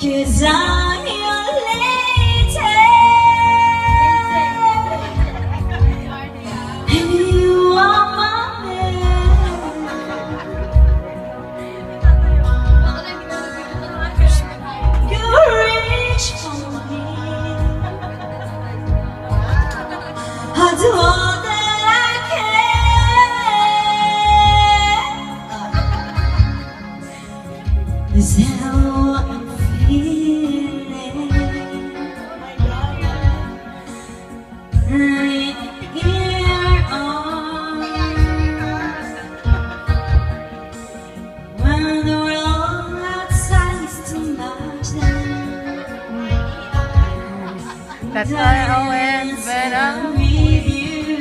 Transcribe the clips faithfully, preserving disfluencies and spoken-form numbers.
'Cause I'm your lady, and you are my man. You reach for me, I do all that I can. Is how I'm feeling. Right in your arms, when the world outside is too much. That's why I always when I'm with you.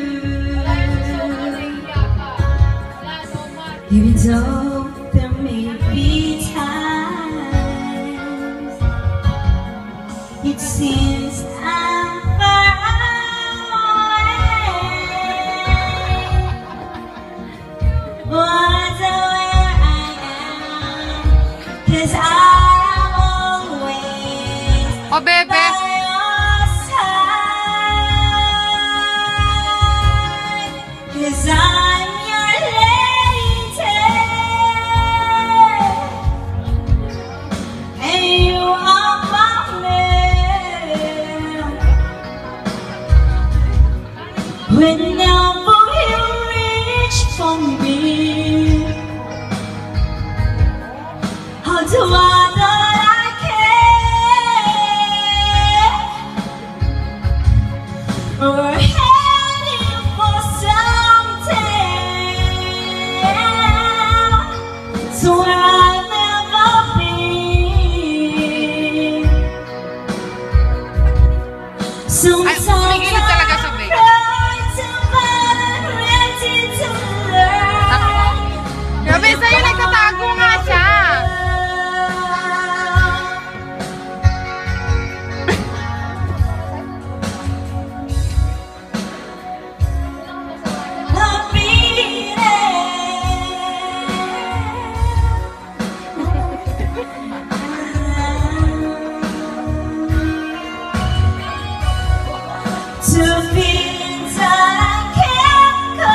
Even though there may be times it seems I'm far away, wonder where I am, 'cause I'm always Oh, bebe. by your side. 'Cause I'm your lady, and you are my man. Whenever you reach for me, I'll do all that I can. We're heading for something, so where I've never been. Sometimes kumikilig talaga sa big. I'm ready to learn. Grabe, sa'yo nagtatago nga siya. I'll be there to feelings that I can't go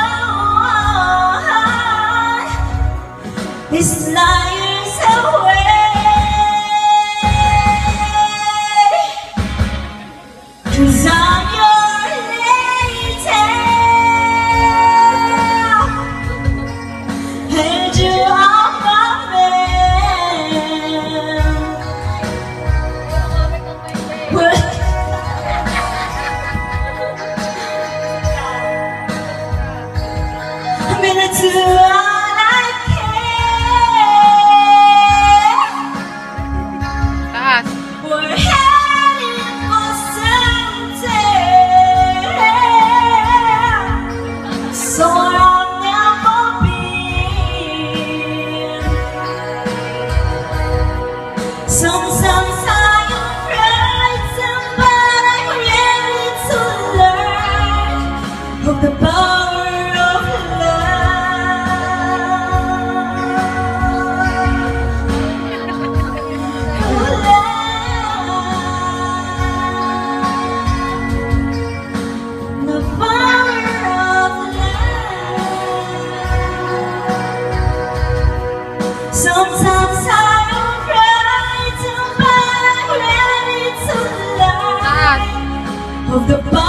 on. It's liars away, 'cause I'm your lady, and you are my man. Well, I'm gonna do all I can. Taas. We're heading for something, so I'll never be. Sometimes I am frightened, but I'm ready to learn of the power of the power of love. Sometimes I am frightened, but I'm ready to learn Taas. of the power